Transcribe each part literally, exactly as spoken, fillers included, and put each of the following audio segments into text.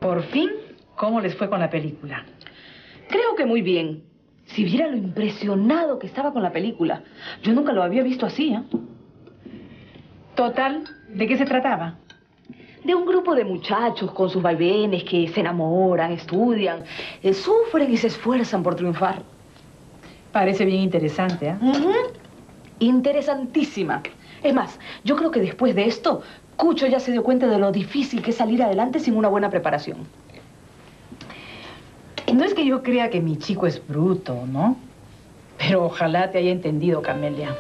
Por fin, ¿cómo les fue con la película? Creo que muy bien. Si viera lo impresionado que estaba con la película. Yo nunca lo había visto así, ¿eh? Total, ¿de qué se trataba? De un grupo de muchachos con sus vaivenes que se enamoran, estudian, eh, sufren y se esfuerzan por triunfar. Parece bien interesante, ¿eh? Uh-huh. Interesantísima. Es más, yo creo que después de esto, Cucho ya se dio cuenta de lo difícil que es salir adelante sin una buena preparación. No es que yo crea que mi chico es bruto, ¿no? Pero ojalá te haya entendido, Camelia.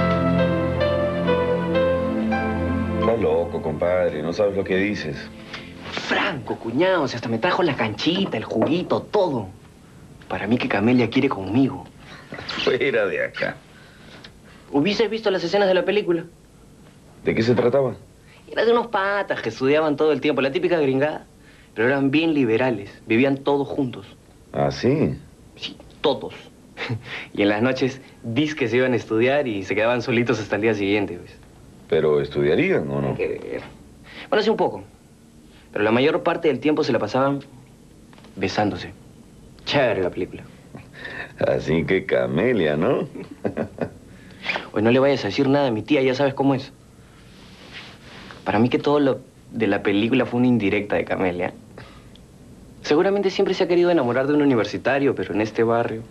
Estás loco, compadre. No sabes lo que dices. Franco, cuñado. O sea, hasta me trajo la canchita, el juguito, todo. Para mí que Camelia quiere conmigo. Fuera de acá. ¿Hubieses visto las escenas de la película? ¿De qué se trataba? Era de unos patas que estudiaban todo el tiempo, la típica gringada. Pero eran bien liberales. Vivían todos juntos. ¿Ah, sí? Sí, todos. Y en las noches, disque se iban a estudiar y se quedaban solitos hasta el día siguiente, ¿ves? ¿Pero estudiarían o no? Hay que ver. Bueno, sí, un poco. Pero la mayor parte del tiempo se la pasaban besándose. Chévere la película. Así que Camelia, ¿no? Oye, no le vayas a decir nada a mi tía, ya sabes cómo es. Para mí que todo lo de la película fue una indirecta de Camelia. Seguramente siempre se ha querido enamorar de un universitario, pero en este barrio...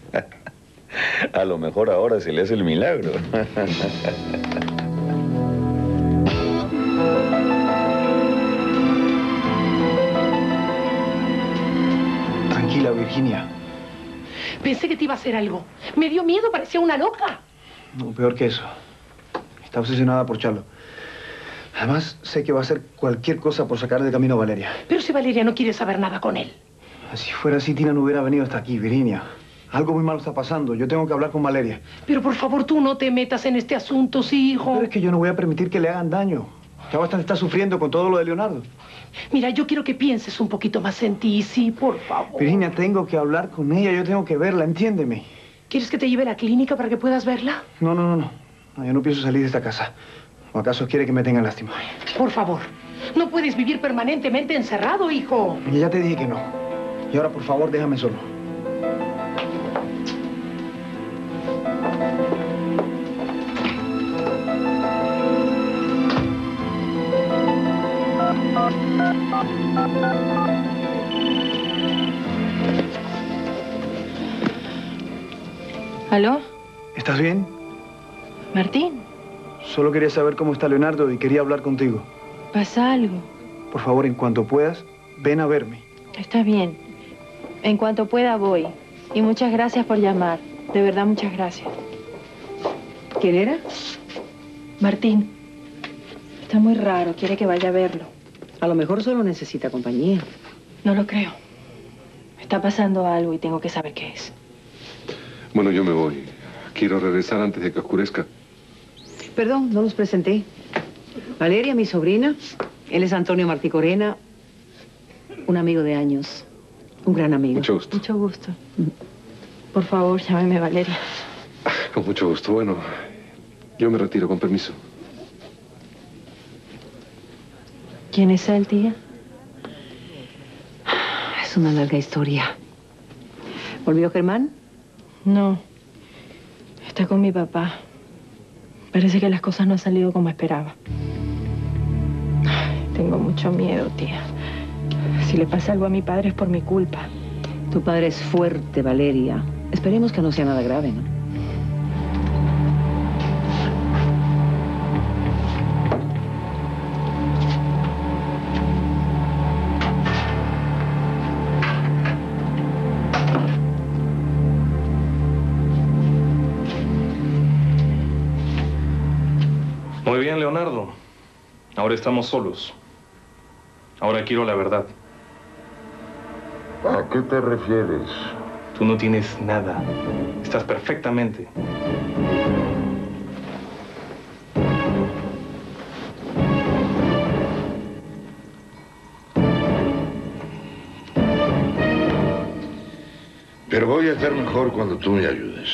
A lo mejor ahora se le hace el milagro. Tranquila, Virginia. Pensé que te iba a hacer algo. Me dio miedo, parecía una loca. No, peor que eso. Está obsesionada por Charlo. Además, sé que va a hacer cualquier cosa por sacar de camino a Valeria. Pero si Valeria no quiere saber nada con él. Si fuera así, Tina no hubiera venido hasta aquí, Virginia. Algo muy malo está pasando. Yo tengo que hablar con Valeria. Pero por favor, tú no te metas en este asunto, sí, hijo. Pero es que yo no voy a permitir que le hagan daño. Ya bastante está sufriendo con todo lo de Leonardo. Mira, yo quiero que pienses un poquito más en ti, sí, por favor. Virginia, tengo que hablar con ella. Yo tengo que verla, entiéndeme. ¿Quieres que te lleve a la clínica para que puedas verla? No, no, no, no. No, yo no pienso salir de esta casa. ¿O acaso quiere que me tenga lástima? Por favor, no puedes vivir permanentemente encerrado, hijo. Y ya te dije que no. Y ahora, por favor, déjame solo. ¿Aló? ¿Estás bien? ¿Martín? Solo quería saber cómo está Leonardo y quería hablar contigo. ¿Pasa algo? Por favor, en cuanto puedas, ven a verme. Está bien. En cuanto pueda voy. Y muchas gracias por llamar. De verdad, muchas gracias. ¿Quién era? Martín. Está muy raro. Quiere que vaya a verlo. A lo mejor solo necesita compañía. No lo creo. Está pasando algo y tengo que saber qué es. Bueno, yo me voy. Quiero regresar antes de que oscurezca. Perdón, no los presenté. Valeria, mi sobrina. Él es Antonio Martí Corena, un amigo de años. Un gran amigo. Mucho gusto. Mucho gusto. Por favor, llámeme Valeria. Con mucho gusto. Bueno, yo me retiro, con permiso. ¿Quién es él, tía? Es una larga historia. ¿Volvió Germán? No. Está con mi papá. Parece que las cosas no han salido como esperaba. Ay, tengo mucho miedo, tía. Si le pasa algo a mi padre es por mi culpa. Tu padre es fuerte, Valeria. Esperemos que no sea nada grave, ¿no? Muy bien, Leonardo. Ahora estamos solos. Ahora quiero la verdad. ¿A qué te refieres? Tú no tienes nada. Estás perfectamente. Pero voy a estar mejor cuando tú me ayudes.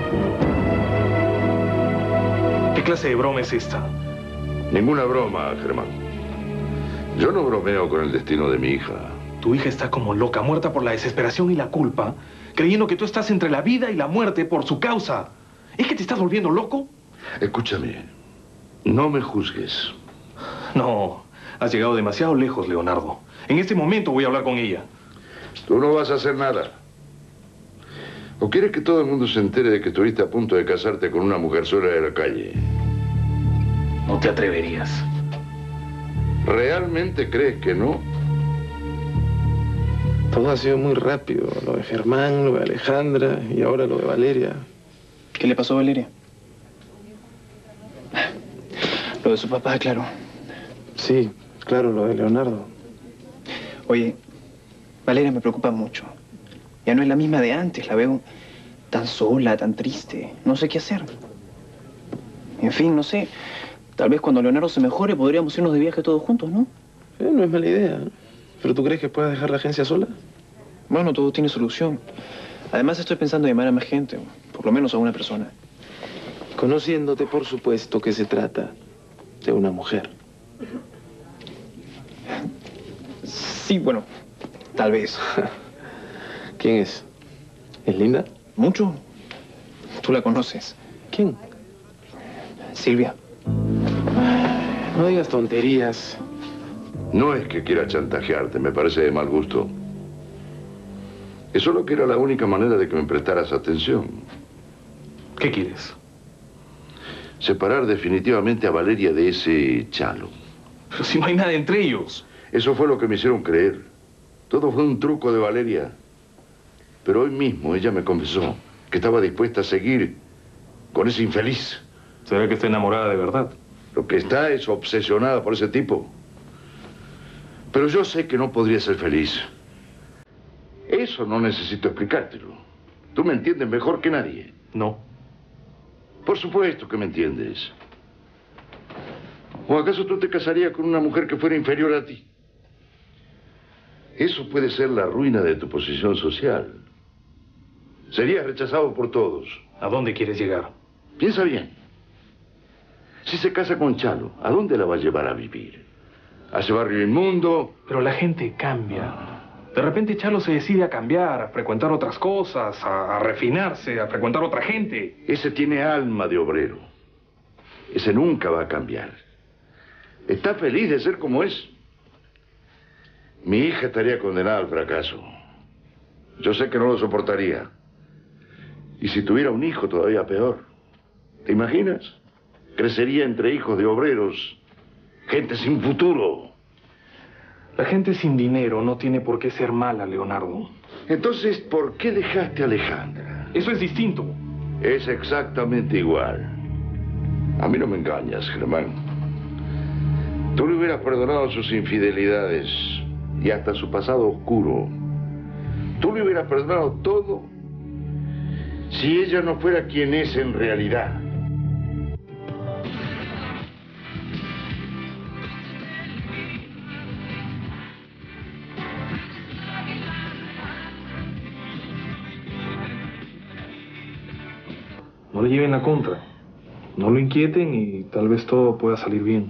¿Qué clase de broma es esta? Ninguna broma, Germán. Yo no bromeo con el destino de mi hija. Tu hija está como loca, muerta por la desesperación y la culpa, creyendo que tú estás entre la vida y la muerte por su causa. ¿Es que te estás volviendo loco? Escúchame, no me juzgues. No, has llegado demasiado lejos, Leonardo. En este momento voy a hablar con ella. Tú no vas a hacer nada. ¿O quieres que todo el mundo se entere de que estuviste a punto de casarte con una mujer sola de la calle? No te atreverías. ¿Realmente crees que no? Todo ha sido muy rápido. Lo de Germán, lo de Alejandra y ahora lo de Valeria. ¿Qué le pasó a Valeria? Lo de su papá, claro. Sí, claro, lo de Leonardo. Oye, Valeria me preocupa mucho. Ya no es la misma de antes. La veo tan sola, tan triste. No sé qué hacer. En fin, no sé. Tal vez cuando Leonardo se mejore podríamos irnos de viaje todos juntos, ¿no? Eh, no es mala idea. ¿Pero tú crees que puedas dejar la agencia sola? Bueno, todo tiene solución. Además estoy pensando en llamar a más gente. Por lo menos a una persona. Conociéndote, por supuesto que se trata de una mujer. Sí, bueno, tal vez. ¿Quién es? ¿Es linda? Mucho. Tú la conoces. ¿Quién? Silvia. No digas tonterías. No es que quiera chantajearte, me parece de mal gusto. Es solo que era la única manera de que me prestaras atención. ¿Qué quieres? Separar definitivamente a Valeria de ese Chalo. Pero si no hay nada entre ellos. Eso fue lo que me hicieron creer. Todo fue un truco de Valeria. Pero hoy mismo ella me confesó que estaba dispuesta a seguir con ese infeliz. ¿Será que está enamorada de verdad? Lo que está es obsesionada por ese tipo. Pero yo sé que no podría ser feliz. Eso no necesito explicártelo. Tú me entiendes mejor que nadie. No. Por supuesto que me entiendes. ¿O acaso tú te casarías con una mujer que fuera inferior a ti? Eso puede ser la ruina de tu posición social. Serías rechazado por todos. ¿A dónde quieres llegar? Piensa bien. Si se casa con Chalo, ¿a dónde la va a llevar a vivir? ¿A ese barrio inmundo? Pero la gente cambia. De repente Chalo se decide a cambiar, a frecuentar otras cosas, a, a refinarse, a frecuentar otra gente. Ese tiene alma de obrero. Ese nunca va a cambiar. Está feliz de ser como es. Mi hija estaría condenada al fracaso. Yo sé que no lo soportaría. Y si tuviera un hijo, todavía peor. ¿Te imaginas? Crecería entre hijos de obreros, gente sin futuro. La gente sin dinero no tiene por qué ser mala, Leonardo. Entonces, ¿por qué dejaste a Alejandra? Eso es distinto. Es exactamente igual. A mí no me engañas, Germán. Tú le hubieras perdonado sus infidelidades y hasta su pasado oscuro. Tú le hubieras perdonado todo si ella no fuera quien es en realidad. No le lleven la contra. No lo inquieten y tal vez todo pueda salir bien.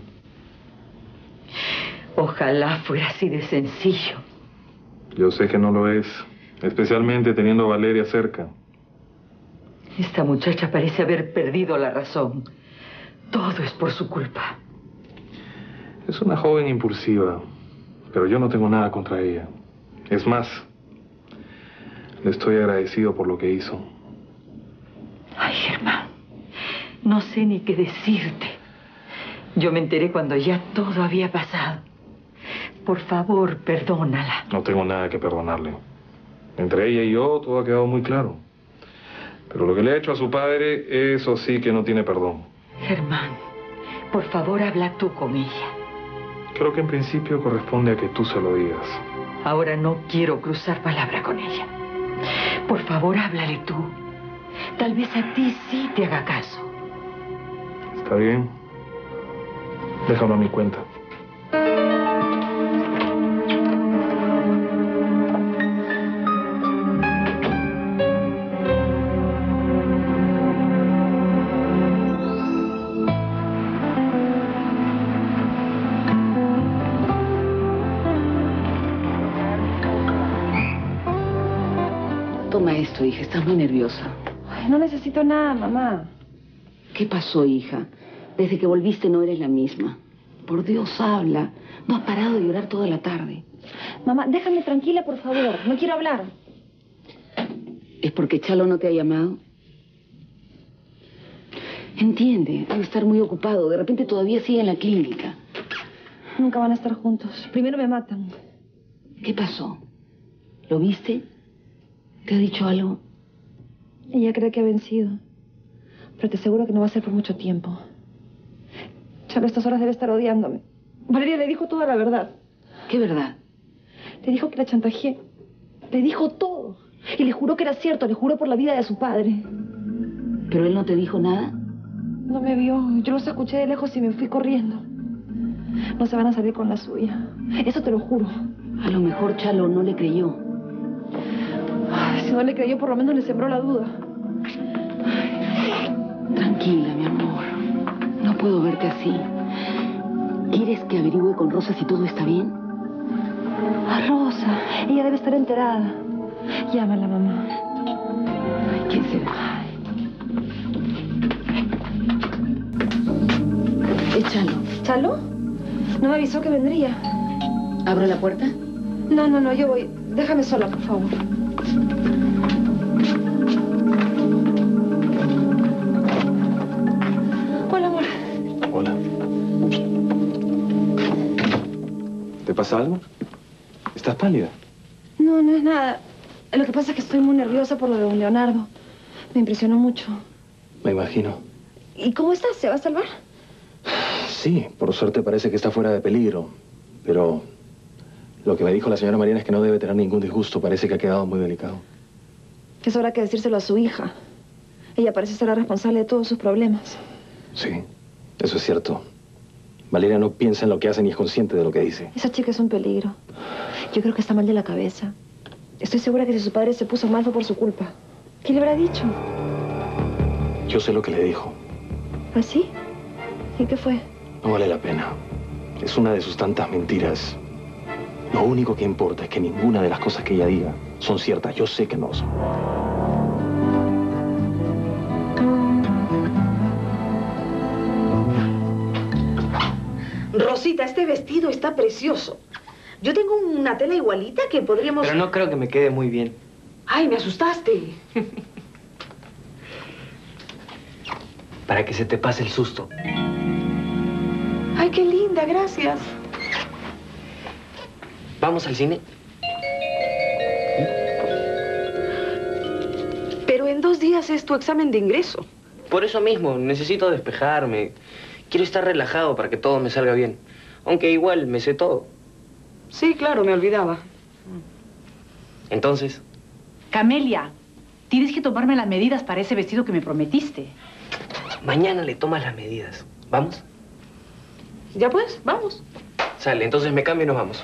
Ojalá fuera así de sencillo. Yo sé que no lo es, especialmente teniendo a Valeria cerca. Esta muchacha parece haber perdido la razón. Todo es por su culpa. Es una joven impulsiva, pero yo no tengo nada contra ella. Es más, le estoy agradecido por lo que hizo. Ay, Germán, no sé ni qué decirte. Yo me enteré cuando ya todo había pasado. Por favor, perdónala. No tengo nada que perdonarle. Entre ella y yo todo ha quedado muy claro. Pero lo que le ha hecho a su padre, eso sí que no tiene perdón. Germán, por favor, habla tú con ella. Creo que en principio corresponde a que tú se lo digas. Ahora no quiero cruzar palabra con ella. Por favor, háblale tú. Tal vez a ti sí te haga caso. Está bien. Déjalo a mi cuenta. Toma esto, hija. Estás muy nerviosa. Ay, no necesito nada, mamá. ¿Qué pasó, hija? Desde que volviste no eres la misma. Por Dios, habla. No has parado de llorar toda la tarde. Mamá, déjame tranquila, por favor. No quiero hablar. ¿Es porque Chalo no te ha llamado? Entiende, debe estar muy ocupado. De repente todavía sigue en la clínica. Nunca van a estar juntos. Primero me matan. ¿Qué pasó? ¿Lo viste? ¿Te ha dicho algo? Ella cree que ha vencido. Pero te aseguro que no va a ser por mucho tiempo. Chalo a estas horas debe estar odiándome. Valeria le dijo toda la verdad. ¿Qué verdad? Le dijo que la chantajeé. Le dijo todo. Y le juró que era cierto. Le juró por la vida de su padre. ¿Pero él no te dijo nada? No me vio. Yo los escuché de lejos y me fui corriendo. No se van a salir con la suya. Eso te lo juro. A lo mejor Chalo no le creyó. Ay, si no le creyó, por lo menos le sembró la duda. Tranquila, mi amor. No puedo verte así. ¿Quieres que averigüe con Rosa si todo está bien? A Rosa. Ella debe estar enterada. Llámala, mamá. Ay, ¿quién será? Es Chalo. ¿Chalo? No me avisó que vendría. ¿Abro la puerta? No, no, no, yo voy. Déjame sola, por favor. Hola, amor. Hola. ¿Te pasa algo? ¿Estás pálida? No, no es nada. Lo que pasa es que estoy muy nerviosa por lo de don Leonardo. Me impresionó mucho. Me imagino. ¿Y cómo estás? ¿Se va a salvar? Sí, por suerte parece que está fuera de peligro. Pero lo que me dijo la señora Mariana es que no debe tener ningún disgusto. Parece que ha quedado muy delicado. Es hora que decírselo a su hija. Ella parece ser la responsable de todos sus problemas. Sí, eso es cierto. Valeria no piensa en lo que hace ni es consciente de lo que dice. Esa chica es un peligro. Yo creo que está mal de la cabeza. Estoy segura que si su padre se puso mal fue por su culpa. ¿Qué le habrá dicho? Yo sé lo que le dijo. ¿Ah, sí? ¿Y qué fue? No vale la pena. Es una de sus tantas mentiras. Lo único que importa es que ninguna de las cosas que ella diga son ciertas. Yo sé que no son. Rosita, este vestido está precioso. Yo tengo una tela igualita que podríamos... Pero no creo que me quede muy bien. Ay, me asustaste. Para que se te pase el susto. Ay, qué linda, gracias. ¿Vamos al cine? Pero en dos días es tu examen de ingreso. Por eso mismo, necesito despejarme. Quiero estar relajado para que todo me salga bien. Aunque igual me sé todo. Sí, claro, me olvidaba. Entonces... Camelia, tienes que tomarme las medidas para ese vestido que me prometiste. Mañana le tomas las medidas. ¿Vamos? Ya pues, vamos. Sale, entonces me cambio y nos vamos.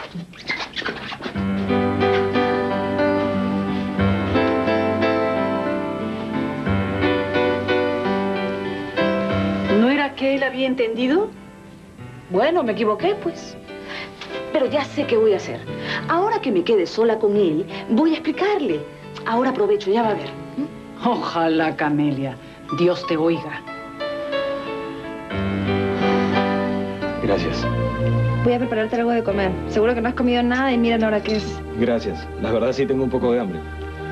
¿No era que él había entendido? Bueno, me equivoqué, pues. Pero ya sé qué voy a hacer. Ahora que me quede sola con él, voy a explicarle. Ahora aprovecho, ya va a ver. ¿Mm? Ojalá, Camelia. Dios te oiga. Gracias. Voy a prepararte algo de comer. Seguro que no has comido nada y mira la hora que es. Gracias. La verdad sí tengo un poco de hambre.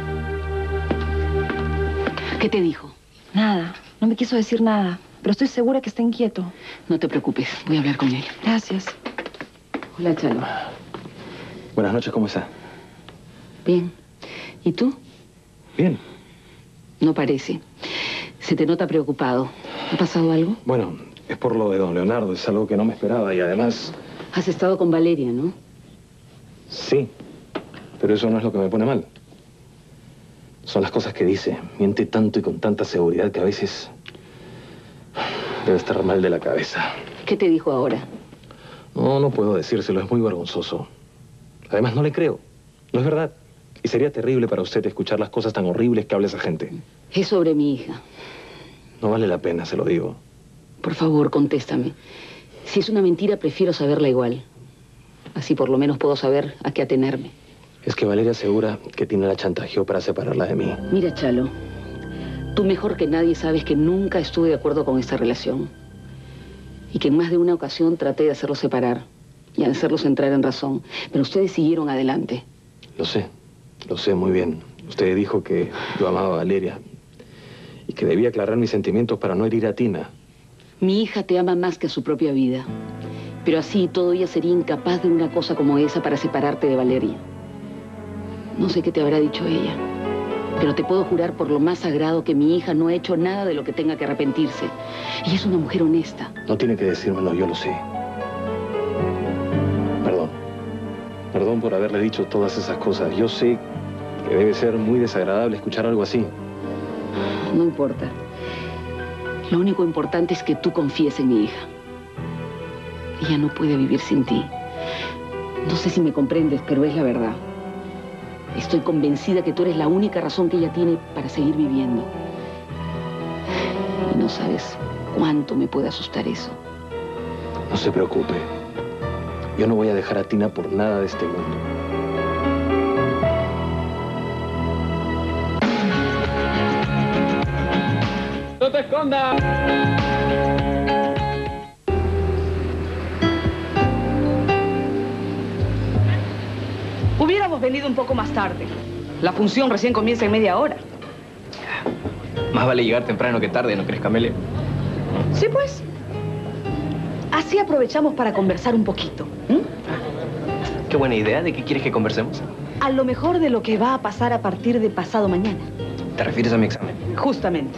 ¿Qué te dijo? Nada. No me quiso decir nada. Pero estoy segura que está inquieto. No te preocupes. Voy a hablar con él. Gracias. Hola, Chalo. Buenas noches, ¿cómo está? Bien. ¿Y tú? Bien. No parece. Se te nota preocupado. ¿Ha pasado algo? Bueno, es por lo de don Leonardo. Es algo que no me esperaba y además... Has estado con Valeria, ¿no? Sí. Pero eso no es lo que me pone mal. Son las cosas que dice. Miente tanto y con tanta seguridad que a veces... debe estar mal de la cabeza. ¿Qué te dijo ahora? No, no puedo decírselo. Es muy vergonzoso. Además, no le creo. No es verdad. Y sería terrible para usted escuchar las cosas tan horribles que habla esa gente. Es sobre mi hija. No vale la pena, se lo digo. Por favor, contéstame. Si es una mentira, prefiero saberla igual. Así por lo menos puedo saber a qué atenerme. Es que Valeria asegura que Tina la chantajeó para separarla de mí. Mira, Chalo, tú mejor que nadie sabes que nunca estuve de acuerdo con esta relación. Y que en más de una ocasión traté de hacerlos separar y de hacerlos entrar en razón. Pero ustedes siguieron adelante. Lo sé, lo sé muy bien. Usted dijo que yo amaba a Valeria y que debía aclarar mis sentimientos para no herir a Tina. Mi hija te ama más que a su propia vida. Pero así y todo ella sería incapaz de una cosa como esa para separarte de Valeria. No sé qué te habrá dicho ella, pero te puedo jurar por lo más sagrado que mi hija no ha hecho nada de lo que tenga que arrepentirse. Ella es una mujer honesta. No tiene que decírmelo, yo lo sé. Perdón. Perdón por haberle dicho todas esas cosas. Yo sé que debe ser muy desagradable escuchar algo así. No importa. Lo único importante es que tú confíes en mi hija. Ella no puede vivir sin ti. No sé si me comprendes, pero es la verdad. Estoy convencida que tú eres la única razón que ella tiene para seguir viviendo. Y no sabes cuánto me puede asustar eso. No se preocupe. Yo no voy a dejar a Tina por nada de este mundo. ¡No te escondas! Hubiéramos venido un poco más tarde. La función recién comienza en media hora. Más vale llegar temprano que tarde, ¿no crees, Camelia? Sí, pues. Así aprovechamos para conversar un poquito. ¿Mm? Qué buena idea. ¿De qué quieres que conversemos? A lo mejor de lo que va a pasar a partir de pasado mañana. ¿Te refieres a mi examen? Justamente.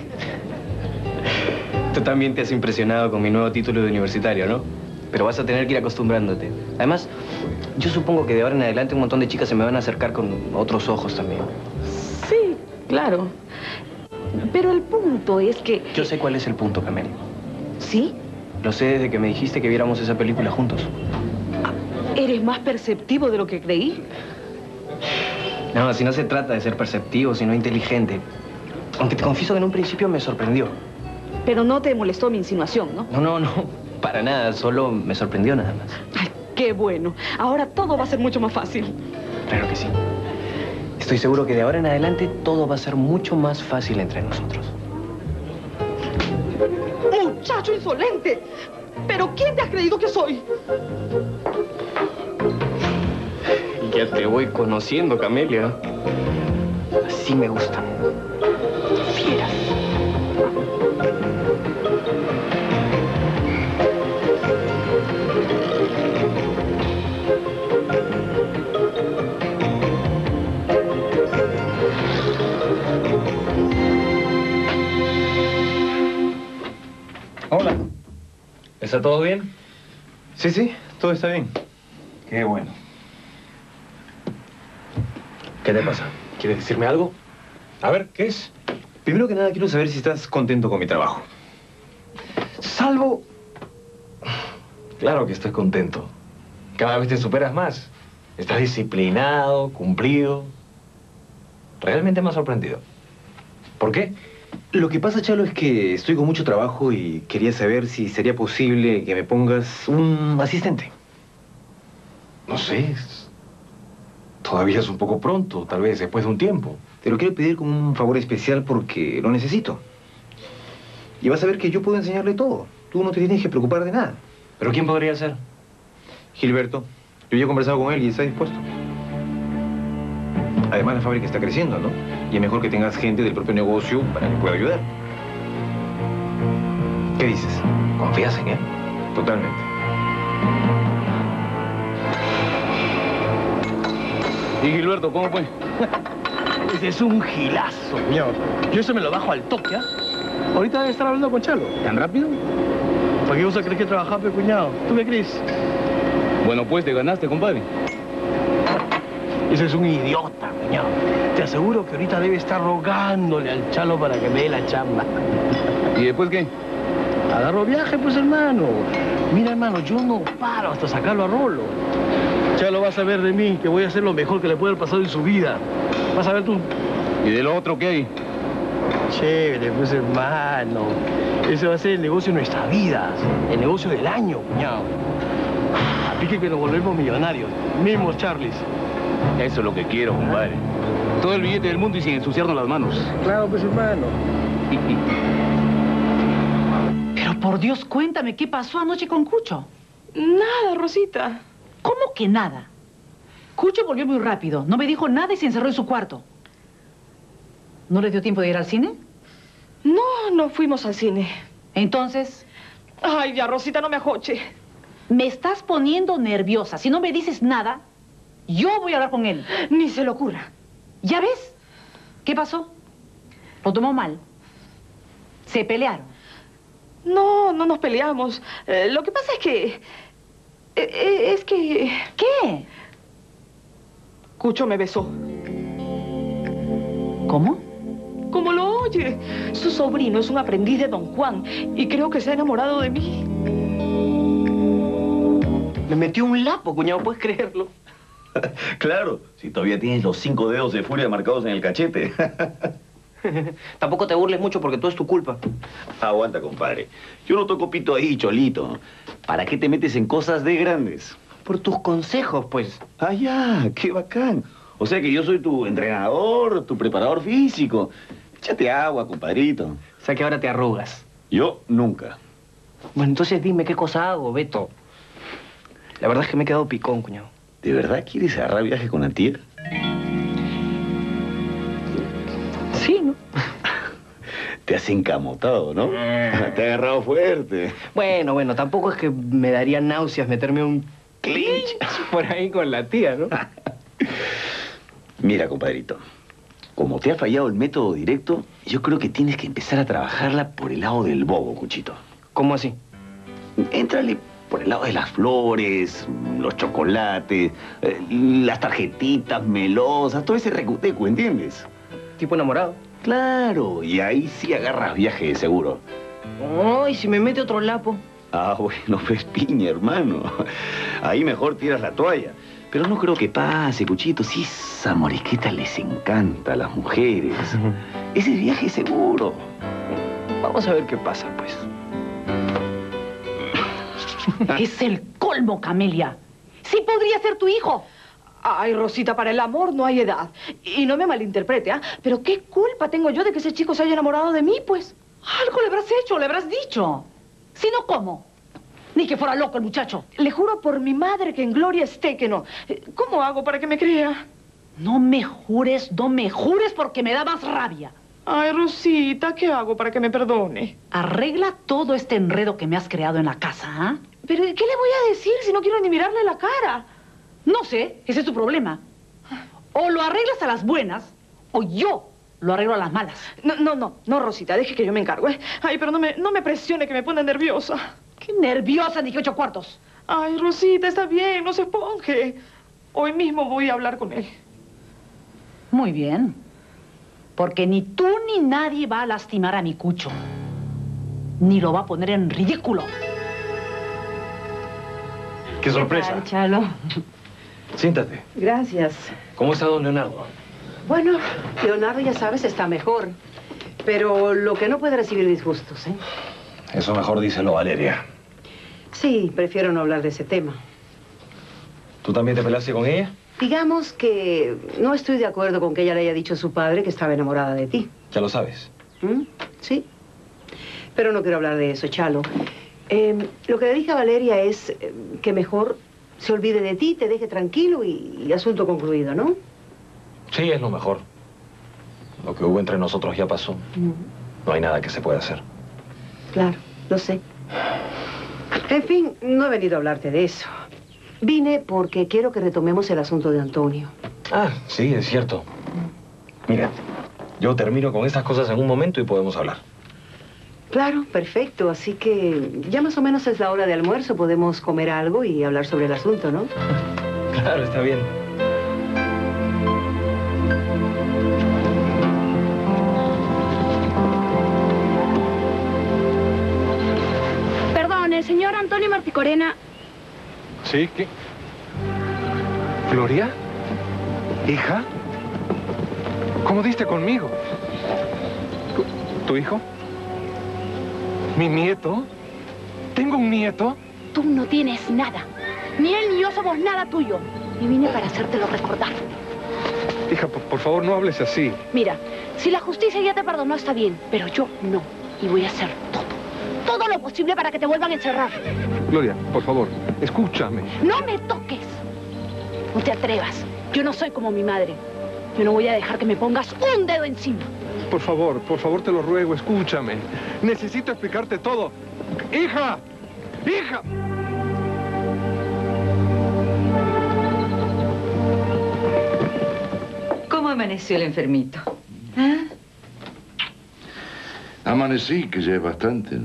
Tú también te has impresionado con mi nuevo título de universitario, ¿no? Pero vas a tener que ir acostumbrándote. Además, yo supongo que de ahora en adelante un montón de chicas se me van a acercar con otros ojos también. Sí, claro. Pero el punto es que... Yo sé cuál es el punto, Camelia. ¿Sí? Lo sé desde que me dijiste que viéramos esa película juntos. ¿Eres más perceptivo de lo que creí? No, si no se trata de ser perceptivo, sino inteligente. Aunque te confieso que en un principio me sorprendió. Pero no te molestó mi insinuación, ¿no? No, no, no. Para nada. Solo me sorprendió nada más. Ay, qué bueno. Ahora todo va a ser mucho más fácil. Claro que sí. Estoy seguro que de ahora en adelante todo va a ser mucho más fácil entre nosotros. ¡Muchacho insolente! ¿Pero quién te has creído que soy? Ya te voy conociendo, Camelia. Así me gustan. Fieras. Hola. ¿Está todo bien? Sí, sí, todo está bien. Qué bueno. ¿Qué te pasa? ¿Quieres decirme algo? A ver, ¿qué es? Primero que nada, quiero saber si estás contento con mi trabajo. Salvo... Claro que estoy contento. Cada vez te superas más. Estás disciplinado, cumplido. Realmente me ha sorprendido. ¿Por qué? Lo que pasa, Chalo, es que estoy con mucho trabajo y quería saber si sería posible que me pongas un asistente. No sé. Todavía es un poco pronto, tal vez después de un tiempo. Te lo quiero pedir con un favor especial porque lo necesito. Y vas a ver que yo puedo enseñarle todo. Tú no te tienes que preocupar de nada. ¿Pero quién podría ser? Gilberto. Yo ya he conversado con él y está dispuesto. Además, la fábrica está creciendo, ¿no? Y es mejor que tengas gente del propio negocio para que pueda ayudar. ¿Qué dices? ¿Confías en él? Totalmente. ¿Y Gilberto, cómo fue? Ese es un gilazo, señor. Yo eso me lo bajo al toque, ¿ah? Ahorita debe estar hablando con Chalo. ¿Tan rápido? ¿Para qué cosa crees que trabajar, pe, cuñado? ¿Tú qué crees? Bueno, pues te ganaste, compadre. Ese es un idiota, cuñado. Te aseguro que ahorita debe estar rogándole al Chalo para que me dé la chamba. ¿Y después qué? Agarro viaje, pues, hermano. Mira, hermano, yo no paro hasta sacarlo a rolo. Chalo va a saber de mí que voy a hacer lo mejor que le puede haber pasado en su vida. Vas a ver tú. ¿Y de lo otro qué hay? Chévere, pues, hermano. Ese va a ser el negocio de nuestras vidas. El negocio del año, cuñado. A pique que nos volvemos millonarios. Mismos Charlies. Eso es lo que quiero, compadre. Todo el billete del mundo y sin ensuciarnos las manos. Claro, pues, hermano. Pero por Dios, cuéntame, ¿qué pasó anoche con Cucho? Nada, Rosita. ¿Cómo que nada? Cucho volvió muy rápido. No me dijo nada y se encerró en su cuarto. ¿No le dio tiempo de ir al cine? No, no fuimos al cine. Entonces... Ay, ya, Rosita, no me ajoche. Me estás poniendo nerviosa. Si no me dices nada, yo voy a hablar con él. Ni se le ocurra. ¿Ya ves? ¿Qué pasó? ¿Lo tomó mal? ¿Se pelearon? No, no nos peleamos. Eh, lo que pasa es que... eh, eh, es que... ¿Qué? Cucho me besó. ¿Cómo? ¿Cómo lo oye? Su sobrino es un aprendiz de Don Juan y creo que se ha enamorado de mí. Me metió un lapo, cuñado, ¿puedes creerlo? Claro, si todavía tienes los cinco dedos de furia marcados en el cachete. Tampoco te burles mucho porque todo es tu culpa. Aguanta, compadre. Yo no toco pito ahí, cholito. ¿Para qué te metes en cosas de grandes? Por tus consejos, pues. Ah, ya, qué bacán. O sea que yo soy tu entrenador, tu preparador físico. Échate agua, compadrito. O sea que ahora te arrugas. Yo nunca. Bueno, entonces dime qué cosa hago, Beto. La verdad es que me he quedado picón, cuñado. ¿De verdad quieres agarrar viaje con la tía? Sí, ¿no? Te has encamotado, ¿no? Te ha agarrado fuerte. Bueno, bueno, tampoco es que me daría náuseas meterme un clinch por ahí con la tía, ¿no? Mira, compadrito, como te ha fallado el método directo, yo creo que tienes que empezar a trabajarla por el lado del bobo, Cuchito. ¿Cómo así? Éntrale por el lado de las flores, los chocolates, eh, las tarjetitas melosas, todo ese recuteco, ¿entiendes? ¿Tipo enamorado? Claro, y ahí sí agarras viaje, seguro. Ay, si me mete otro lapo. Ah, bueno, pues piña, hermano. Ahí mejor tiras la toalla. Pero no creo que pase, Cuchito. Si esa morisqueta les encanta a las mujeres. Ese viaje seguro. Vamos a ver qué pasa, pues. Es el colmo, Camelia. Sí podría ser tu hijo. Ay, Rosita, para el amor no hay edad. Y no me malinterprete, ¿ah? ¿eh? Pero ¿qué culpa tengo yo de que ese chico se haya enamorado de mí, pues? Algo le habrás hecho, le habrás dicho. Si no, ¿cómo? Ni que fuera loco el muchacho. Le juro por mi madre que en gloria esté que no. ¿Cómo hago para que me crea? No me jures, no me jures porque me da más rabia. Ay, Rosita, ¿qué hago para que me perdone? Arregla todo este enredo que me has creado en la casa, ¿ah? ¿eh? ¿Pero qué le voy a decir si no quiero ni mirarle la cara? No sé, ese es tu problema. O lo arreglas a las buenas, o yo lo arreglo a las malas. No, no, no, no, Rosita, deje que yo me encargo, ¿eh? Ay, pero no me, no me presione, que me pone nerviosa. ¿Qué nerviosa, ni que ocho cuartos? Ay, Rosita, está bien, no se esponje. Hoy mismo voy a hablar con él. Muy bien. Porque ni tú ni nadie va a lastimar a mi Cucho. Ni lo va a poner en ridículo. ¡Qué sorpresa! ¿Qué tal, Chalo? Siéntate. Gracias. ¿Cómo está don Leonardo? Bueno, Leonardo, ya sabes, está mejor. Pero lo que no puede recibir disgustos, ¿eh? Eso mejor díselo, Valeria. Sí, prefiero no hablar de ese tema. ¿Tú también te peleaste con ella? Digamos que no estoy de acuerdo con que ella le haya dicho a su padre que estaba enamorada de ti. Ya lo sabes. ¿Mm? Sí. Pero no quiero hablar de eso, Chalo. Eh, lo que le dije a Valeria es eh, que mejor se olvide de ti, te deje tranquilo y, y asunto concluido, ¿no? Sí, es lo mejor. Lo que hubo entre nosotros ya pasó. Mm. No hay nada que se pueda hacer. Claro, lo sé. En fin, no he venido a hablarte de eso. Vine porque quiero que retomemos el asunto de Antonio. Ah, sí, es cierto. Mira, yo termino con estas cosas en un momento y podemos hablar. Claro, perfecto. Así que ya más o menos es la hora de almuerzo. Podemos comer algo y hablar sobre el asunto, ¿no? Claro, está bien. Perdón, el señor Antonio Marticorena. ¿Sí? ¿Qué? ¿Gloria? ¿Hija? ¿Cómo diste conmigo? ¿Tu, tu hijo? ¿Mi nieto? ¿Tengo un nieto? Tú no tienes nada. Ni él ni yo somos nada tuyo. y vine para hacértelo recordar. Hija, por, por favor, no hables así. Mira, si la justicia ya te perdonó, está bien, pero yo no. Y voy a hacer todo, todo lo posible para que te vuelvan a encerrar. Gloria, por favor, escúchame. ¡No me toques! No te atrevas. Yo no soy como mi madre. Yo no voy a dejar que me pongas un dedo encima. Por favor, por favor, te lo ruego, escúchame. Necesito explicarte todo. ¡Hija! ¡Hija! ¿Cómo amaneció el enfermito? ¿Ah? Amanecí, que ya es bastante.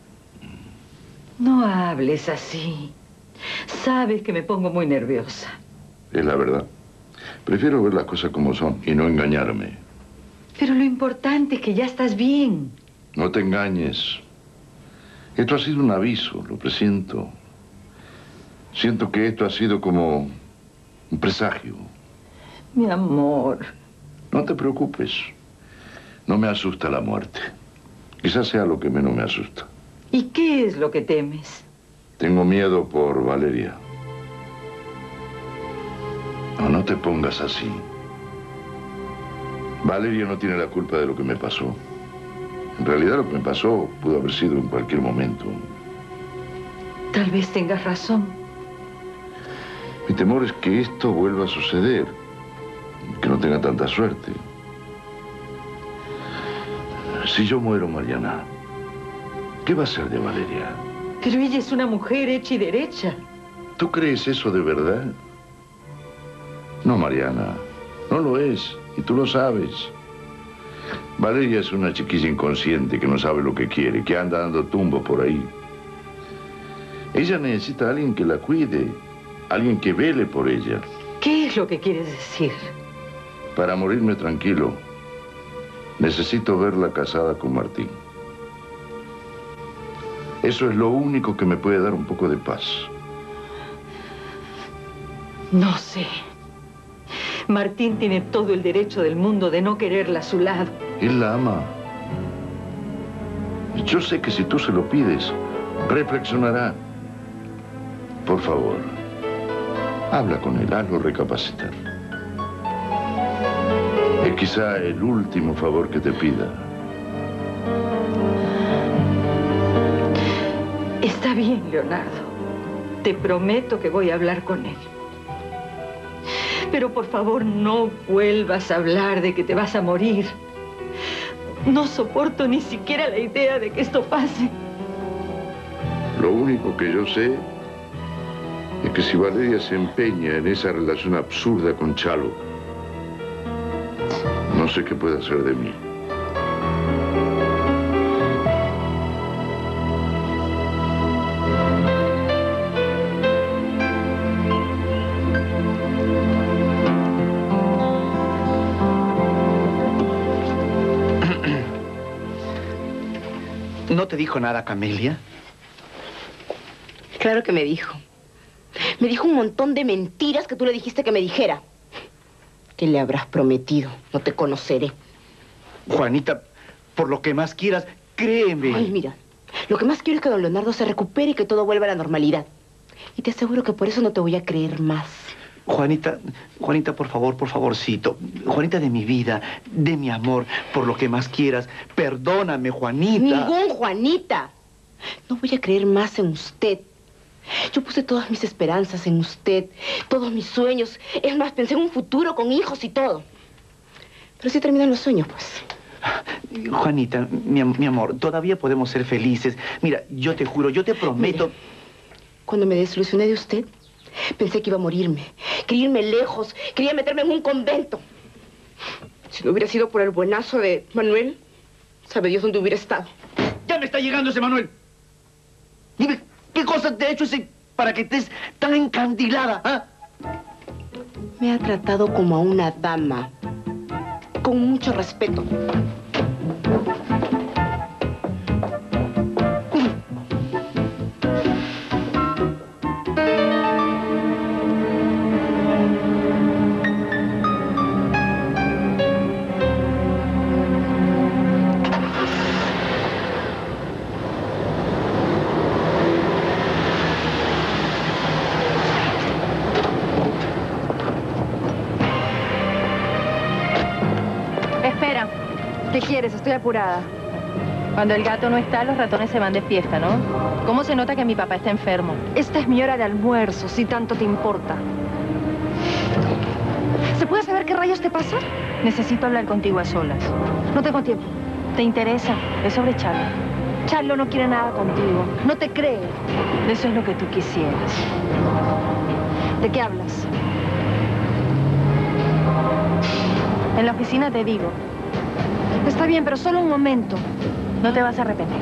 No hables así. Sabes que me pongo muy nerviosa. Es la verdad. Prefiero ver las cosas como son y no engañarme. Pero lo importante es que ya estás bien. No te engañes. Esto ha sido un aviso, lo presiento. Siento que esto ha sido como un presagio. Mi amor. No te preocupes. No me asusta la muerte. Quizás sea lo que menos me asusta. ¿Y qué es lo que temes? Tengo miedo por Valeria. No, no te pongas así. Valeria no tiene la culpa de lo que me pasó. En realidad lo que me pasó pudo haber sido en cualquier momento. Tal vez tengas razón. Mi temor es que esto vuelva a suceder. Que no tenga tanta suerte. Si yo muero, Mariana, ¿qué va a ser de Valeria? Pero ella es una mujer hecha y derecha. ¿Tú crees eso de verdad? No, Mariana, no lo es, y tú lo sabes. Valeria es una chiquilla inconsciente que no sabe lo que quiere, que anda dando tumbos por ahí. Ella necesita a alguien que la cuide, alguien que vele por ella. ¿Qué es lo que quieres decir? Para morirme tranquilo, necesito verla casada con Martín. Eso es lo único que me puede dar un poco de paz. No sé. Martín tiene todo el derecho del mundo de no quererla a su lado. Él la ama. Y yo sé que si tú se lo pides, reflexionará. Por favor, habla con él, hazlo recapacitar. Es quizá el último favor que te pida. Está bien, Leonardo. Te prometo que voy a hablar con él. Pero por favor, no vuelvas a hablar de que te vas a morir. No soporto ni siquiera la idea de que esto pase. Lo único que yo sé es que si Valeria se empeña en esa relación absurda con Chalo, no sé qué puede hacer de mí. ¿No te dijo nada, Camelia? Claro que me dijo. Me dijo un montón de mentiras que tú le dijiste que me dijera. ¿Qué le habrás prometido? No te conoceré. Juanita, por lo que más quieras, créeme. Ay, mira, lo que más quiero es que don Leonardo se recupere y que todo vuelva a la normalidad. Y te aseguro que por eso no te voy a creer más. Juanita, Juanita, por favor, por favorcito. Juanita de mi vida, de mi amor, por lo que más quieras. Perdóname, Juanita. Ningún Juanita. No voy a creer más en usted. Yo puse todas mis esperanzas en usted, todos mis sueños. Es más, pensé en un futuro con hijos y todo. Pero sí terminan los sueños, pues. Juanita, mi, mi amor, todavía podemos ser felices. Mira, yo te juro, yo te prometo... Mire, cuando me desilusioné de usted, pensé que iba a morirme. Quería irme lejos, quería meterme en un convento. Si no hubiera sido por el buenazo de Manuel, sabe Dios dónde hubiera estado. ¡Ya me está llegando ese Manuel! Dime, ¿qué cosa te ha hecho ese para que estés tan encandilada, ah? Me ha tratado como a una dama, con mucho respeto. quieres? Estoy apurada. Cuando el gato no está, los ratones se van de fiesta, ¿no? ¿Cómo se nota que mi papá está enfermo? Esta es mi hora de almuerzo, si tanto te importa. ¿Se puede saber qué rayos te pasa? Necesito hablar contigo a solas. No tengo tiempo. ¿Te interesa? Es sobre Chalo. Chalo no quiere nada contigo. No te cree. Eso es lo que tú quisieras. ¿De qué hablas? En la oficina te digo. Está bien, pero solo un momento. No te vas a arrepentir.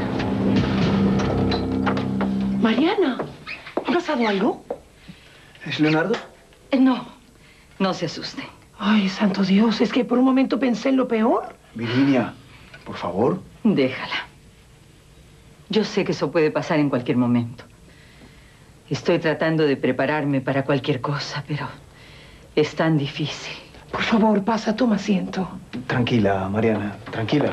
Mariana, ¿ha pasado algo? ¿Es Leonardo? Eh, no, no se asusten. Ay, santo Dios, es que por un momento pensé en lo peor. Virginia, por favor. Déjala. Yo sé que eso puede pasar en cualquier momento. Estoy tratando de prepararme para cualquier cosa, pero es tan difícil. Por favor, pasa, toma asiento. Tranquila, Mariana, tranquila.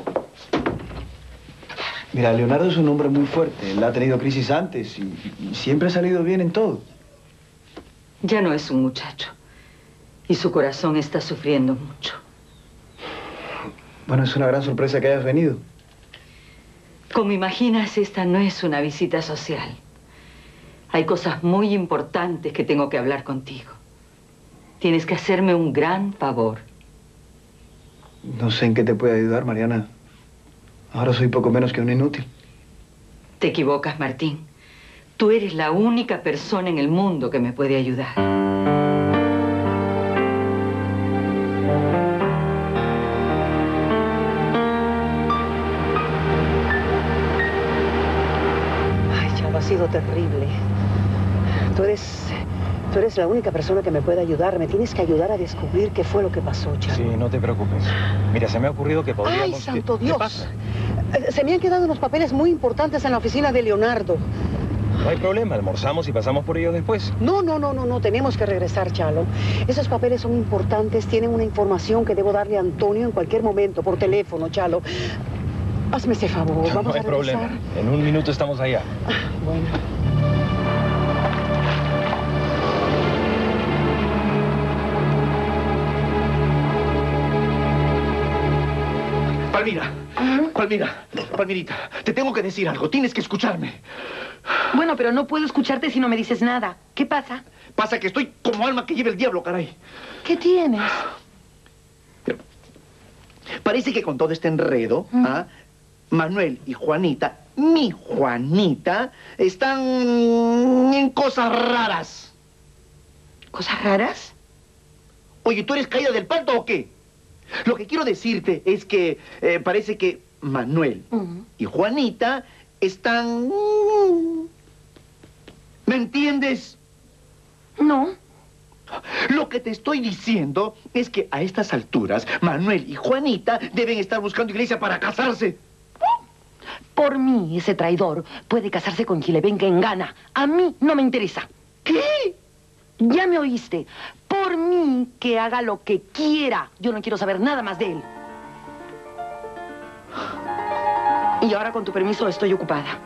Mira, Leonardo es un hombre muy fuerte. Él ha tenido crisis antes y, y siempre ha salido bien en todo. Ya no es un muchacho. Y su corazón está sufriendo mucho. Bueno, es una gran sorpresa que hayas venido. Como imaginas, esta no es una visita social. Hay cosas muy importantes que tengo que hablar contigo. Tienes que hacerme un gran favor. No sé en qué te puede ayudar, Mariana. Ahora soy poco menos que un inútil. Te equivocas, Martín. Tú eres la única persona en el mundo que me puede ayudar. Ay, Chalo, ha sido terrible. Tú eres... Tú eres la única persona que me puede ayudar. Me tienes que ayudar a descubrir qué fue lo que pasó, Chalo. Sí, no te preocupes. Mira, se me ha ocurrido que podríamos... ¡Ay, santo ¿Qué, Dios! ¿Qué pasa? Se me han quedado unos papeles muy importantes en la oficina de Leonardo. No hay problema, almorzamos y pasamos por ellos después. No, no, no, no, no. Tenemos que regresar, Chalo. Esos papeles son importantes. Tienen una información que debo darle a Antonio en cualquier momento, por teléfono, Chalo. Hazme ese favor. No, Vamos no hay a regresar. problema. En un minuto estamos allá. Ah, bueno. Palmira, Palmira, Palmirita, te tengo que decir algo. Tienes que escucharme. Bueno, pero no puedo escucharte si no me dices nada. ¿Qué pasa? Pasa que estoy como alma que lleva el diablo, caray. ¿Qué tienes? Pero parece que con todo este enredo, Mm. ¿ah? Manuel y Juanita, mi Juanita, están en cosas raras. ¿Cosas raras? Oye, ¿tú eres caída del panto o qué? Lo que quiero decirte es que eh, parece que Manuel Mm. y Juanita están... ¿Me entiendes? No. Lo que te estoy diciendo es que a estas alturas, Manuel y Juanita deben estar buscando iglesia para casarse. Por mí, ese traidor puede casarse con quien le venga en gana. A mí no me interesa. ¿Qué? Ya me oíste. Por mí, que haga lo que quiera. Yo no quiero saber nada más de él. Y ahora, con tu permiso, estoy ocupada.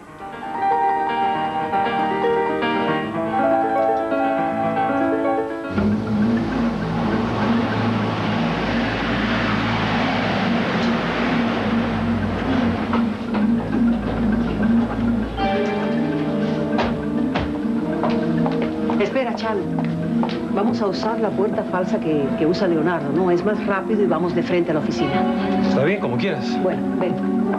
Espera, Chalo. Vamos a usar la puerta falsa que, que usa Leonardo, ¿no? Es más rápido y vamos de frente a la oficina. Está bien, como quieras. Bueno, ven.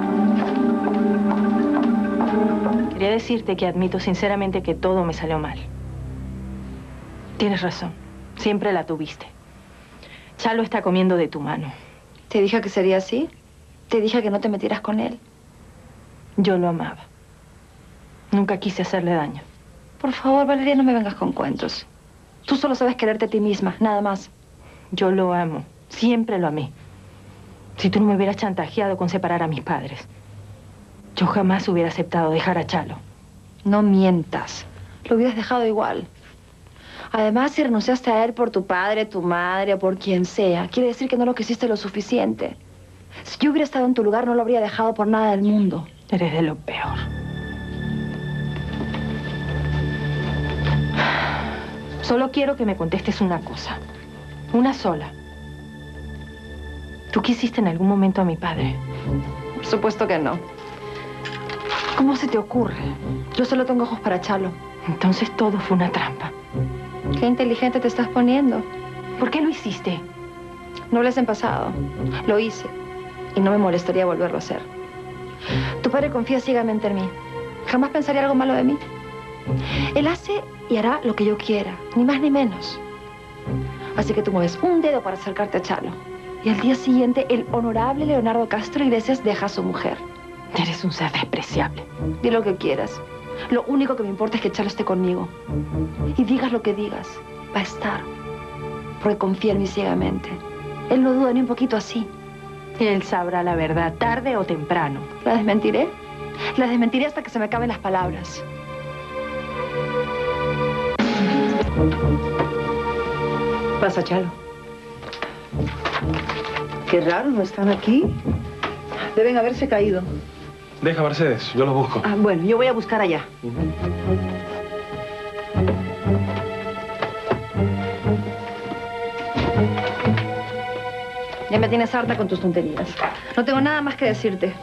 Quería decirte que admito sinceramente que todo me salió mal. Tienes razón. Siempre la tuviste. Chalo está comiendo de tu mano. ¿Te dije que sería así? ¿Te dije que no te metieras con él? Yo lo amaba. Nunca quise hacerle daño. Por favor, Valeria, no me vengas con cuentos. Tú solo sabes quererte a ti misma, nada más. Yo lo amo. Siempre lo amé. Si tú no me hubieras chantajeado con separar a mis padres, yo jamás hubiera aceptado dejar a Chalo. No mientas. Lo hubieras dejado igual. Además, si renunciaste a él por tu padre, tu madre o por quien sea, quiere decir que no lo quisiste lo suficiente. Si yo hubiera estado en tu lugar, no lo habría dejado por nada del mundo. Eres de lo peor. Solo quiero que me contestes una cosa. Una sola. ¿Tú quisiste en algún momento a mi padre? Por supuesto que no. ¿Cómo se te ocurre? Yo solo tengo ojos para Chalo. Entonces todo fue una trampa. Qué inteligente te estás poniendo. ¿Por qué lo hiciste? No hables en pasado. Lo hice. Y no me molestaría volverlo a hacer. Tu padre confía ciegamente en mí. Jamás pensaría algo malo de mí. Él hace y hará lo que yo quiera. Ni más ni menos. Así que tú mueves un dedo para acercarte a Chalo. Y al día siguiente, el honorable Leonardo Castro Iglesias deja a su mujer. Eres un ser despreciable. Di lo que quieras. Lo único que me importa es que Chalo esté conmigo. Y digas lo que digas, va a estar. Porque confía en mí ciegamente. Él no duda ni un poquito así. Él sabrá la verdad, tarde o temprano. ¿La desmentiré? La desmentiré hasta que se me acaben las palabras. Pasa, Chalo. Qué raro, no están aquí. Deben haberse caído. Deja, Mercedes, yo los busco. Ah, bueno, yo voy a buscar allá. Ya me tienes harta con tus tonterías. No tengo nada más que decirte.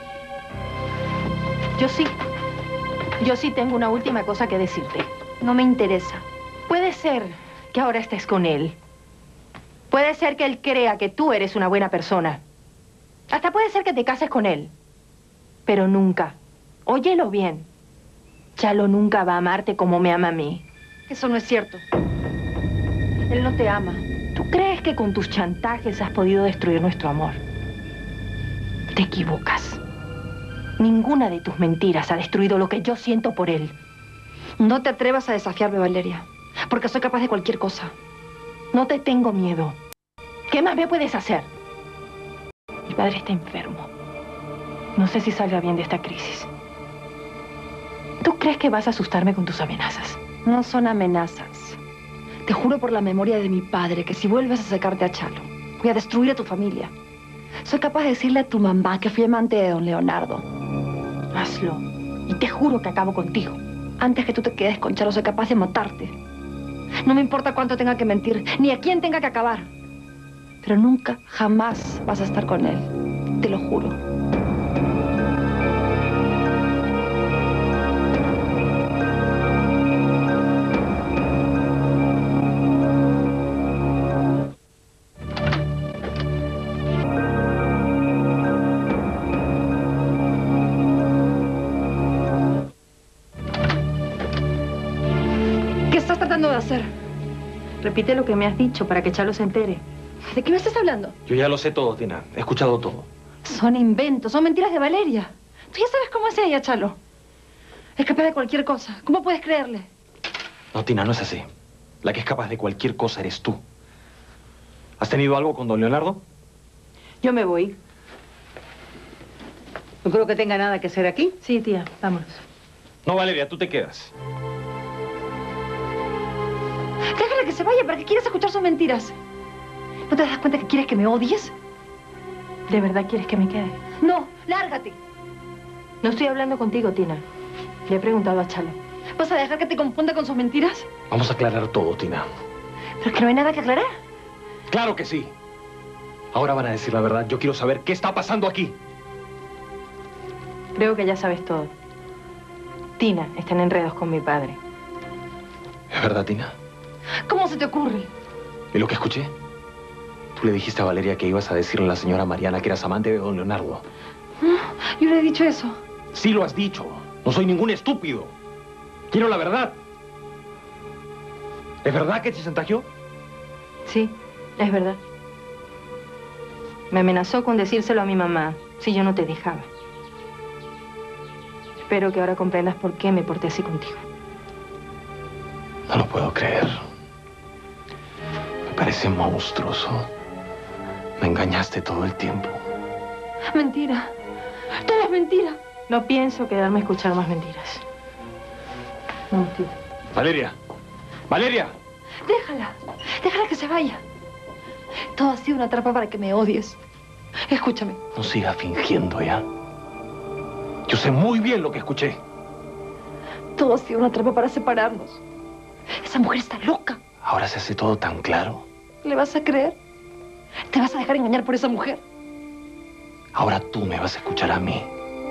Yo sí. Yo sí tengo una última cosa que decirte. No me interesa. Puede ser que ahora estés con él. Puede ser que él crea que tú eres una buena persona. Hasta puede ser que te cases con él. Pero nunca, óyelo bien, Chalo nunca va a amarte como me ama a mí. Eso no es cierto. Él no te ama. ¿Tú crees que con tus chantajes has podido destruir nuestro amor? Te equivocas. Ninguna de tus mentiras ha destruido lo que yo siento por él. No te atrevas a desafiarme, Valeria, porque soy capaz de cualquier cosa. No te tengo miedo. ¿Qué más me puedes hacer? Mi padre está enfermo. No sé si salga bien de esta crisis. ¿Tú crees que vas a asustarme con tus amenazas? No son amenazas. Te juro por la memoria de mi padre que si vuelves a sacarte a Chalo, voy a destruir a tu familia. Soy capaz de decirle a tu mamá que fui amante de don Leonardo. Hazlo. Y te juro que acabo contigo. Antes que tú te quedes con Chalo, soy capaz de matarte. No me importa cuánto tenga que mentir, ni a quién tenga que acabar. Pero nunca, jamás vas a estar con él. Te lo juro. ¿Qué estás tratando de hacer? Repite lo que me has dicho para que Chalo se entere. ¿De qué me estás hablando? Yo ya lo sé todo, Tina. He escuchado todo. Son inventos, son mentiras de Valeria. Tú ya sabes cómo es ella, Chalo. Es capaz de cualquier cosa. ¿Cómo puedes creerle? No, Tina, no es así. La que es capaz de cualquier cosa eres tú. ¿Has tenido algo con don Leonardo? Yo me voy. No creo que tenga nada que hacer aquí. Sí, tía, vámonos. No, Valeria, tú te quedas. Déjala que se vaya. ¿Para qué quieres escuchar sus mentiras? ¿No te das cuenta que quieres que me odies? ¿De verdad quieres que me quede? No, lárgate. No estoy hablando contigo, Tina. Le he preguntado a Chalo. ¿Vas a dejar que te confunda con sus mentiras? Vamos a aclarar todo, Tina. ¿Pero que no hay nada que aclarar? ¡Claro que sí! Ahora van a decir la verdad. Yo quiero saber qué está pasando aquí. Creo que ya sabes todo. Tina está en enredos con mi padre. ¿Es verdad, Tina? ¿Cómo se te ocurre? ¿Y lo que escuché? Tú le dijiste a Valeria que ibas a decirle a la señora Mariana que eras amante de don Leonardo. No, yo le he dicho eso. Sí lo has dicho. No soy ningún estúpido. Quiero la verdad. ¿Es verdad que te chantajeó? Sí, es verdad. Me amenazó con decírselo a mi mamá si yo no te dejaba. Espero que ahora comprendas por qué me porté así contigo. No lo puedo creer. Me parece monstruoso. Me engañaste todo el tiempo. Mentira. Todo es mentira. No pienso quedarme a escuchar más mentiras. No, tío. Valeria. Valeria. Déjala. Déjala que se vaya. Todo ha sido una trampa para que me odies. Escúchame. No sigas fingiendo ya. Yo sé muy bien lo que escuché. Todo ha sido una trampa para separarnos. Esa mujer está loca. Ahora se hace todo tan claro. ¿Le vas a creer? ¿Te vas a dejar engañar por esa mujer? Ahora tú me vas a escuchar a mí.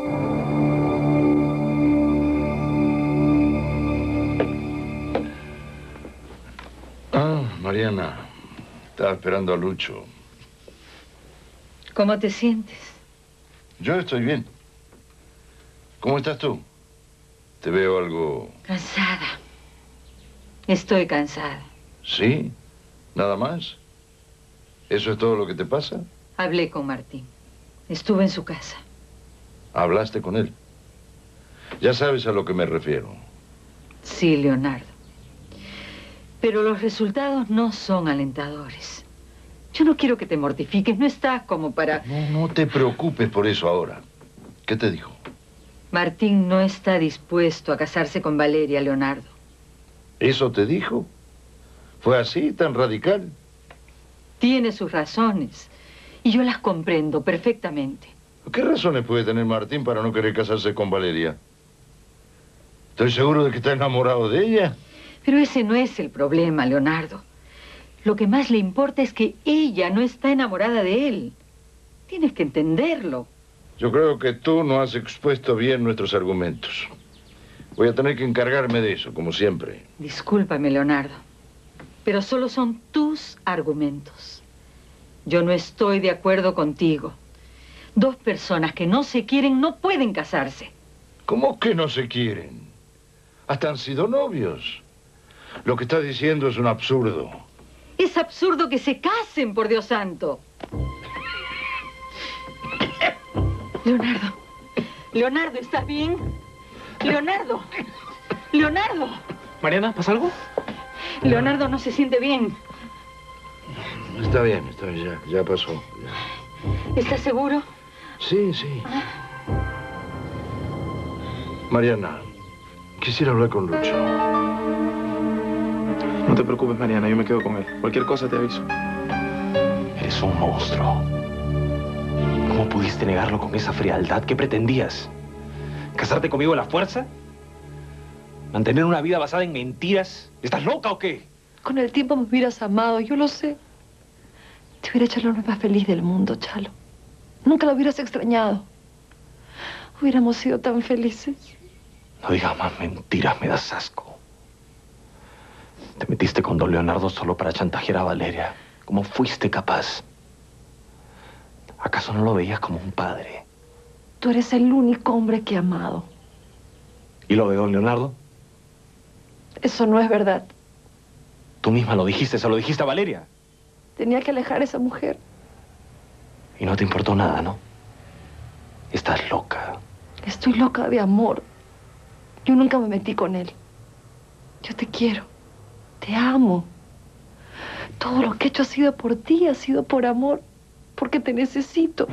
Ah, Mariana. Estaba esperando a Lucho. ¿Cómo te sientes? Yo estoy bien. ¿Cómo estás tú? Te veo algo... Cansada. Estoy cansada. ¿Sí? ¿Nada más? ¿Eso es todo lo que te pasa? Hablé con Martín. Estuve en su casa. ¿Hablaste con él? Ya sabes a lo que me refiero. Sí, Leonardo. Pero los resultados no son alentadores. Yo no quiero que te mortifiques. No estás como para... No, no te preocupes por eso ahora. ¿Qué te dijo? Martín no está dispuesto a casarse con Valeria, Leonardo. ¿Eso te dijo? ¿Fue así, tan radical? Tiene sus razones. Y yo las comprendo perfectamente. ¿Qué razones puede tener Martín para no querer casarse con Valeria? Estoy seguro de que está enamorado de ella. Pero ese no es el problema, Leonardo. Lo que más le importa es que ella no está enamorada de él. Tienes que entenderlo. Yo creo que tú no has expuesto bien nuestros argumentos. Voy a tener que encargarme de eso, como siempre. Discúlpame, Leonardo. Pero solo son tus argumentos. Yo no estoy de acuerdo contigo. Dos personas que no se quieren no pueden casarse. ¿Cómo que no se quieren? Hasta han sido novios. Lo que estás diciendo es un absurdo. Es absurdo que se casen, por Dios santo. Leonardo. Leonardo, ¿estás bien? Leonardo. Leonardo. Mariana, ¿pasa algo? Leonardo no se siente bien. Está bien, está bien, ya, ya pasó. Ya. ¿Estás seguro? Sí, sí. Mariana, quisiera hablar con Lucho. No te preocupes, Mariana, yo me quedo con él. Cualquier cosa te aviso. Eres un monstruo. ¿Cómo pudiste negarlo con esa frialdad? ¿Qué pretendías? ¿Casarte conmigo a la fuerza? ¿Mantener una vida basada en mentiras? ¿Estás loca o qué? Con el tiempo me hubieras amado, yo lo sé. Te hubiera hecho la hombre más feliz del mundo, Chalo. Nunca lo hubieras extrañado. Hubiéramos sido tan felices. No digas más mentiras, me das asco. Te metiste con don Leonardo solo para chantajear a Valeria. ¿Cómo fuiste capaz? ¿Acaso no lo veías como un padre? Tú eres el único hombre que he amado. ¿Y lo de don Leonardo? Eso no es verdad. Tú misma lo dijiste, se lo dijiste a Valeria. Tenía que alejar a esa mujer. Y no te importó nada, ¿no? Estás loca. Estoy loca de amor. Yo nunca me metí con él. Yo te quiero. Te amo. Todo lo que he hecho ha sido por ti, ha sido por amor. Porque te necesito.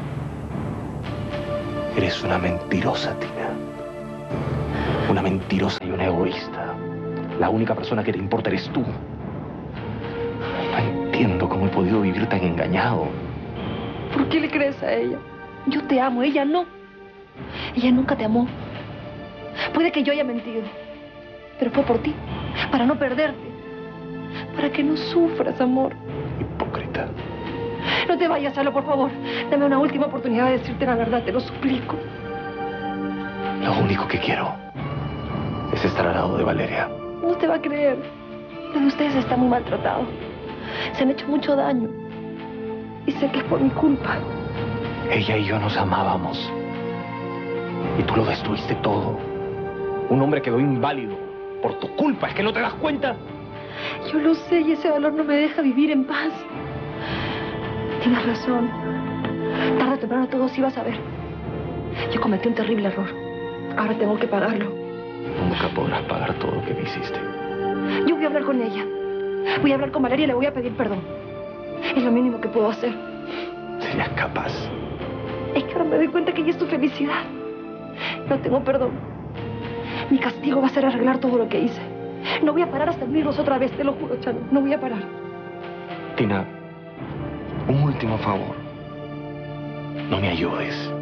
Eres una mentirosa, Tina. Una mentirosa y una egoísta. La única persona que te importa eres tú. No entiendo cómo he podido vivir tan engañado. ¿Por qué le crees a ella? Yo te amo, ella no. Ella nunca te amó. Puede que yo haya mentido, pero fue por ti, para no perderte, para que no sufras, amor. Hipócrita. No te vayas, Chalo, por favor. Dame una última oportunidad de decirte la verdad, te lo suplico. Lo único que quiero es estar al lado de Valeria. No te va a creer. Lo de ustedes está muy maltratado. Se han hecho mucho daño. Y sé que es por mi culpa. Ella y yo nos amábamos. Y tú lo destruiste todo. Un hombre quedó inválido por tu culpa. ¿Es que no te das cuenta? Yo lo sé y ese dolor no me deja vivir en paz. Tienes razón. Tarde o temprano todos ibas a ver. Yo cometí un terrible error. Ahora tengo que pagarlo. Nunca podrás pagar todo lo que me hiciste. Yo voy a hablar con ella. Voy a hablar con Valeria y le voy a pedir perdón. Es lo mínimo que puedo hacer. ¿Serías capaz? Es que ahora me doy cuenta que ella es tu felicidad. No tengo perdón. Mi castigo va a ser arreglar todo lo que hice. No voy a parar hasta unirlos otra vez, te lo juro, Chalo. No voy a parar. Tina, un último favor. No me ayudes.